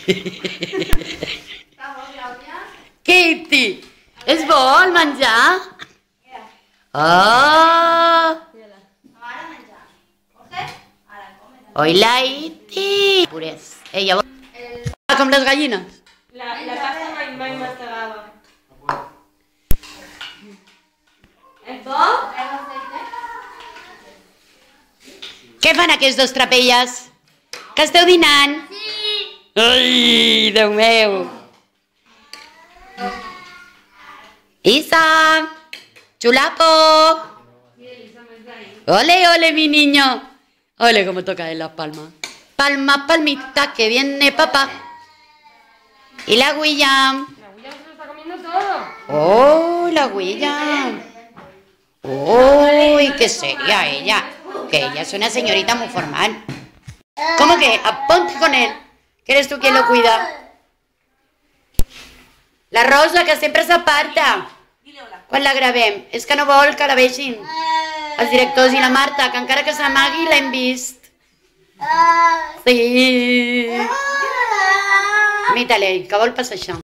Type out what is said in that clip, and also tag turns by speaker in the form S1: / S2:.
S1: Kitty, és bo el menjar? Oh! Hola, Iti! Purés. Llavors... Com les gallines.
S2: La pasta mai mastegava. És bo?
S1: Què fan aquests dos trapelles? Que esteu dinant? Sí! Ai, Déu meu! Isa! Chulapo! Ole, ole, mi niño! Ole, cómo toca en las palmas. Palma, palmita, que viene papá. Y la William.
S2: La William se lo está comiendo todo.
S1: Oh, la William. Uy, qué seria ella. Que ella es una señorita muy formal. ¿Cómo que? Aponte con él. Que eres tú quien lo cuida. La Rosa, que sempre s'aparta. Quan la gravem. És que no vol que la vegin els directors i la Marta, que encara que s'amagui l'hem vist. Sí. Mira-li, que vol passar això.